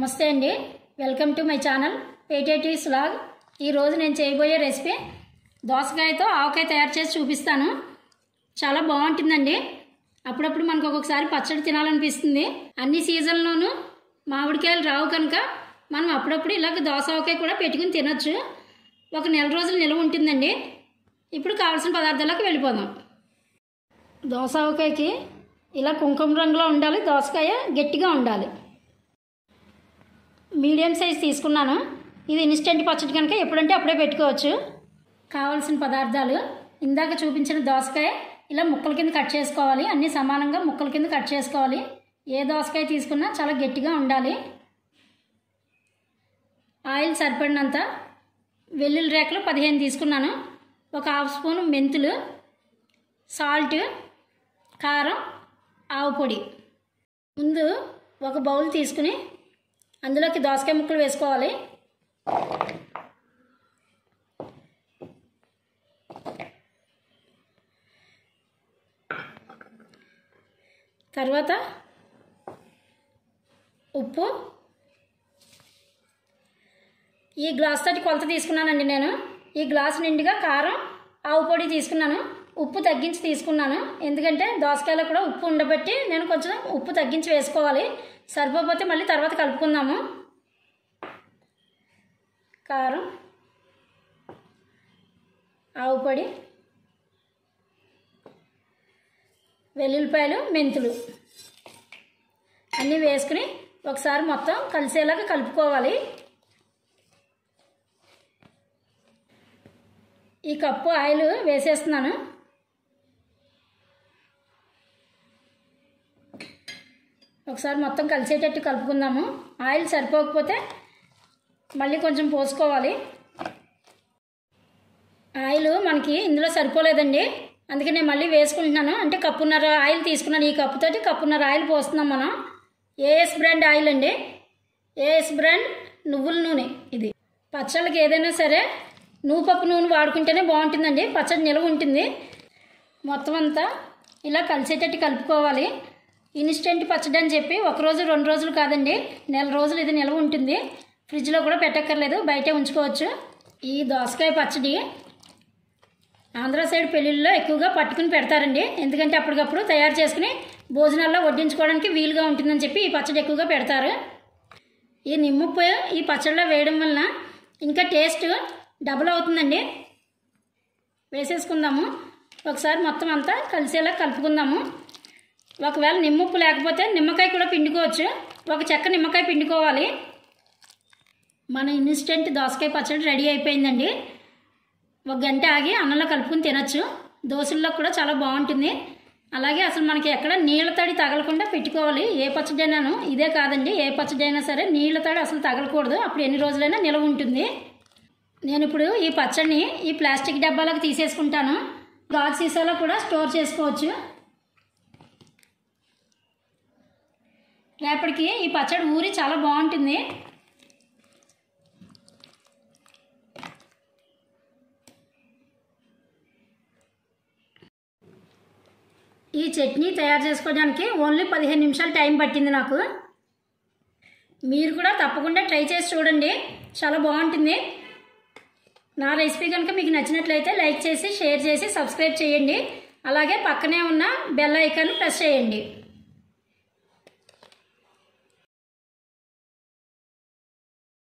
నమస్తే అండి, welcome to my channel పేటేటీస్ వ్లాగ్. ఈరోజు నేను చేయబోయే రెసిపీ దోసకాయతో ఆవకాయ తయారు చేసి చూపిస్తాను. చాలా బాగుంటుందండి. అప్పుడప్పుడు మనకు ఒక్కొక్కసారి పచ్చడి తినాలనిపిస్తుంది. అన్ని సీజన్లోనూ మామిడికాయలు రావు కనుక మనం అప్పుడప్పుడు ఇలాగ దోస ఆవకాయ కూడా పెట్టుకుని తినొచ్చు. ఒక నెల రోజులు నిల్వ ఉంటుందండి. ఇప్పుడు కావాల్సిన పదార్థాలకు వెళ్ళిపోదాం. దోస ఆవకాయకి ఇలా కుంకుమ రంగులో ఉండాలి. దోసకాయ గట్టిగా ఉండాలి. మీడియం సైజ్ తీసుకున్నాను. ఇది ఇన్స్టెంట్ పచ్చడి కనుక ఎప్పుడంటే అప్పుడే పెట్టుకోవచ్చు. కావాల్సిన పదార్థాలు ఇందాక చూపించిన దోసకాయ ఇలా ముక్కల కింద కట్ చేసుకోవాలి. అన్నీ సమానంగా ముక్కల కింద కట్ చేసుకోవాలి. ఏ దోసకాయ తీసుకున్నా చాలా గట్టిగా ఉండాలి. ఆయిల్ సరిపడినంత. వెల్లుల్లి రేఖలు 15 తీసుకున్నాను. ఒక హాఫ్ స్పూన్ మెంతులు, సాల్ట్, కారం, ఆవు పొడి. ముందు ఒక బౌల్ తీసుకుని అందులోకి దోసకాయ ముక్కలు వేసుకోవాలి. తర్వాత ఉప్పు. ఈ గ్లాస్ తోటి కొలత తీసుకున్నానండి నేను. ఈ గ్లాస్ నిండుగా కారం, ఆవు పొడి తీసుకున్నాను. ఉప్పు తగ్గించి తీసుకున్నాను. ఎందుకంటే దోసకాయలో కూడా ఉప్పు ఉండబట్టి నేను కొంచెం ఉప్పు తగ్గించి వేసుకోవాలి. సరిపోతే మళ్ళీ తర్వాత కలుపుకుందాము. కారం, ఆవు పొడి, వెల్లుల్లిపాయలు, మెంతులు అన్నీ వేసుకుని ఒకసారి మొత్తం కలిసేలాగా కలుపుకోవాలి. ఈ కప్పు ఆయిల్ వేసేస్తున్నాను. ఒకసారి మొత్తం కలిసేటట్టు కలుపుకుందాము. ఆయిల్ సరిపోకపోతే మళ్ళీ కొంచెం పోసుకోవాలి. ఆయిల్ మనకి ఇందులో సరిపోలేదండి, అందుకే నేను మళ్ళీ వేసుకుంటున్నాను. అంటే కప్పున్నర ఆయిల్ తీసుకున్నాను. ఈ కప్పుతోటి కప్పున్నర ఆయిల్ పోస్తున్నాం మనం. ఏఎస్ బ్రాండ్ ఆయిల్ అండి. ఏఎస్ బ్రాండ్ నువ్వుల నూనె. ఇది పచ్చళ్ళకి ఏదైనా సరే నువ్వుపప్పు నూనె వాడుకుంటేనే బాగుంటుందండి. పచ్చడి నిలవ ఉంటుంది. మొత్తం అంతా ఇలా కలిసేటట్టు కలుపుకోవాలి. ఇన్స్టెంట్ పచ్చడి అని చెప్పి 1 రోజు 2 రోజులు కాదండి, నెల రోజులు ఇది నిల్వ ఉంటుంది. ఫ్రిడ్జ్లో కూడా పెట్టక్కర్లేదు, బయటే ఉంచుకోవచ్చు. ఈ దోసకాయ పచ్చడి ఆంధ్ర సైడ్ పెళ్ళిళ్ళలో ఎక్కువగా పట్టుకుని పెడతారండి. ఎందుకంటే అప్పటికప్పుడు తయారు చేసుకుని భోజనాల్లో వడ్డించుకోవడానికి వీలుగా ఉంటుందని చెప్పి ఈ పచ్చడి ఎక్కువగా పెడతారు. ఈ నిమ్మప్పు ఈ పచ్చడిలో వేయడం వలన ఇంకా టేస్ట్ డబుల్ అవుతుందండి. వేసేసుకుందాము. ఒకసారి మొత్తం అంతా కలిసేలా కలుపుకుందాము. ఒకవేళ నిమ్మప్పు లేకపోతే నిమ్మకాయ కూడా పిండుకోవచ్చు. ఒక చెక్క నిమ్మకాయ పిండుకోవాలి. మన ఇన్స్టెంట్ దోసకాయ పచ్చడి రెడీ అయిపోయిందండి. 1 గంట ఆగి అన్నంలో కలుపుకుని తినచ్చు. దోశల్లో కూడా చాలా బాగుంటుంది. అలాగే అసలు మనకి ఎక్కడ నీళ్ళ తడి తగలకుండా పెట్టుకోవాలి. ఏ పచ్చడి అయినాను ఇదే కాదండి, ఏ పచ్చడి అయినా సరే నీళ్ళ తడి అసలు తగలకూడదు. అప్పుడు ఎన్ని రోజులైనా నిలవ ఉంటుంది. నేను ఇప్పుడు ఈ పచ్చడిని ఈ ప్లాస్టిక్ డబ్బాలకు తీసేసుకుంటాను. గాజు సీసాలో కూడా స్టోర్ చేసుకోవచ్చు. రేపటికి ఈ పచ్చడి ఊరి చాలా బాగుంటుంది. ఈ చట్నీ తయారు చేసుకోవడానికి ఓన్లీ 15 నిమిషాలు టైం పట్టింది నాకు. మీరు కూడా తప్పకుండా ట్రై చేసి చూడండి, చాలా బాగుంటుంది. నా రెసిపీ కనుక మీకు నచ్చినట్లయితే లైక్ చేసి, షేర్ చేసి, సబ్స్క్రైబ్ చేయండి. అలాగే పక్కనే ఉన్న బెల్ ఐకాన్ ప్రెస్ చేయండి.